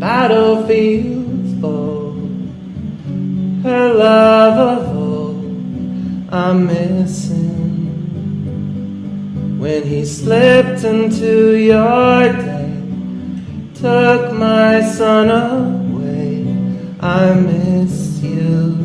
battlefields fall. Her love of all I'm missing. When he slipped into your day, took my son away, I miss you.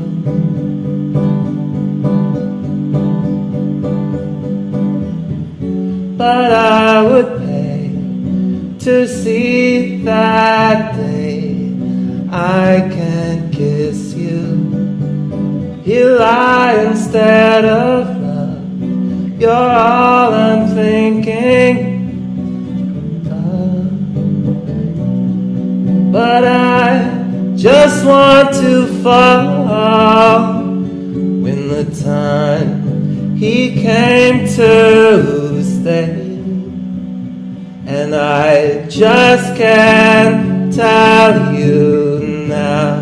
But I would pay to see that day. I can't kiss you. You lie instead of love. You're all I'm thinking of. But I just want to fall when the time he came to stay. And I just can't tell you now.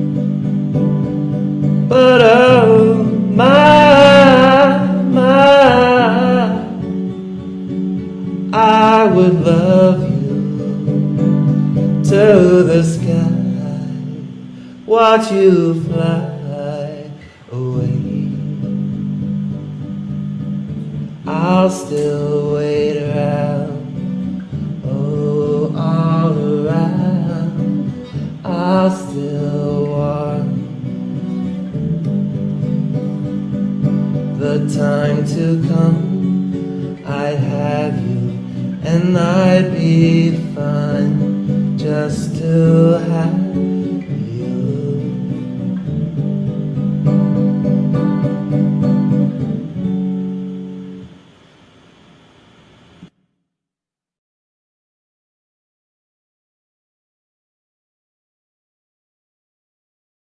But oh my, I would love you to the sky, watch you fly away. I'll still wait around, oh, all around. I'll still want the time to come. I'd have you and I'd be fine just to have